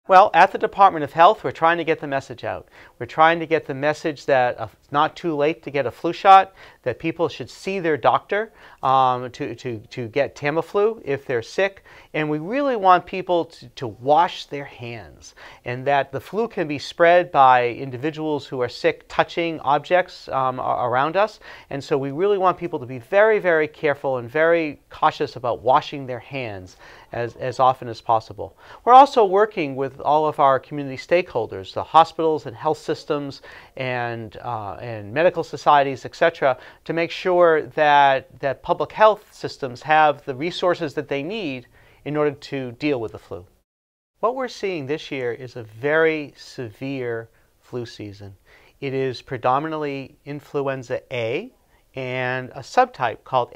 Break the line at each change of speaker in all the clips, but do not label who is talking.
Well, at the Department of Health, we're trying to get the message out. We're trying to get the message that it's not too late to get a flu shot, that people should see their doctor to get Tamiflu if they're sick. And we really want people to wash their hands, and that the flu can be spread by individuals who are sick touching objects around us. And so we really want people to be very, very careful and very cautious about washing their hands as often as possible. We're also working with all of our community stakeholders, the hospitals and health systems and medical societies, etc., to make sure that public health systems have the resources that they need in order to deal with the flu. What we're seeing this year is a very severe flu season. It is predominantly influenza A and a subtype called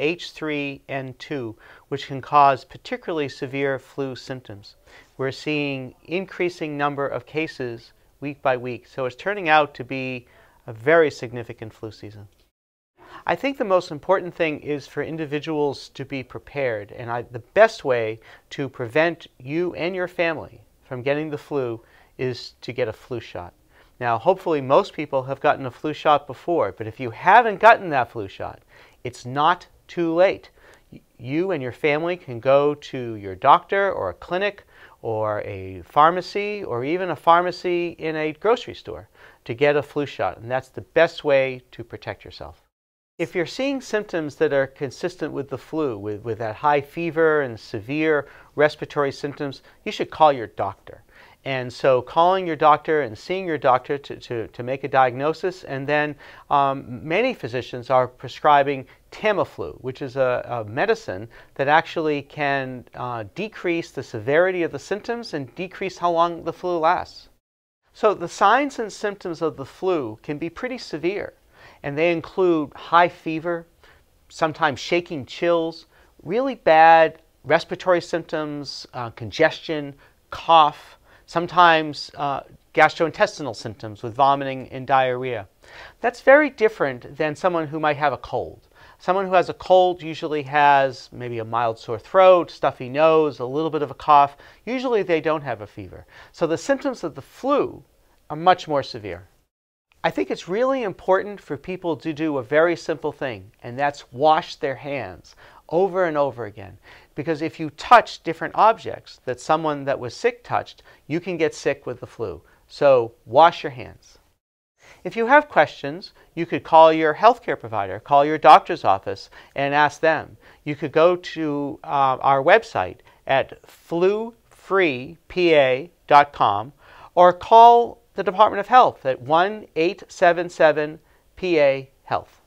H3N2, which can cause particularly severe flu symptoms. We're seeing increasing number of cases week by week, so it's turning out to be a very significant flu season. I think the most important thing is for individuals to be prepared, and the best way to prevent you and your family from getting the flu is to get a flu shot. Now, hopefully most people have gotten a flu shot before, but if you haven't gotten that flu shot, it's not too late. You and your family can go to your doctor or a clinic or a pharmacy or even a pharmacy in a grocery store to get a flu shot, and that's the best way to protect yourself. If you're seeing symptoms that are consistent with the flu, with that high fever and severe respiratory symptoms, you should call your doctor. And so calling your doctor and seeing your doctor to make a diagnosis, and then many physicians are prescribing Tamiflu, which is a medicine that actually can decrease the severity of the symptoms and decrease how long the flu lasts. So the signs and symptoms of the flu can be pretty severe, and they include high fever, sometimes shaking chills, really bad respiratory symptoms, congestion, cough, sometimes gastrointestinal symptoms with vomiting and diarrhea. That's very different than someone who might have a cold. Someone who has a cold usually has maybe a mild sore throat, stuffy nose, a little bit of a cough. Usually they don't have a fever. So the symptoms of the flu are much more severe. I think it's really important for people to do a very simple thing, and that's wash their hands over and over again. Because if you touch different objects that someone that was sick touched, you can get sick with the flu. So wash your hands. If you have questions, you could call your healthcare provider, call your doctor's office, and ask them. You could go to our website at flufreepa.com or call the Department of Health at 1-877-PA-HEALTH.